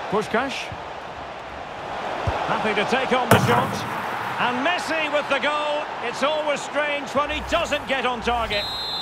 Puskás. Happy to take on the shot. And Messi with the goal. It's always strange when he doesn't get on target.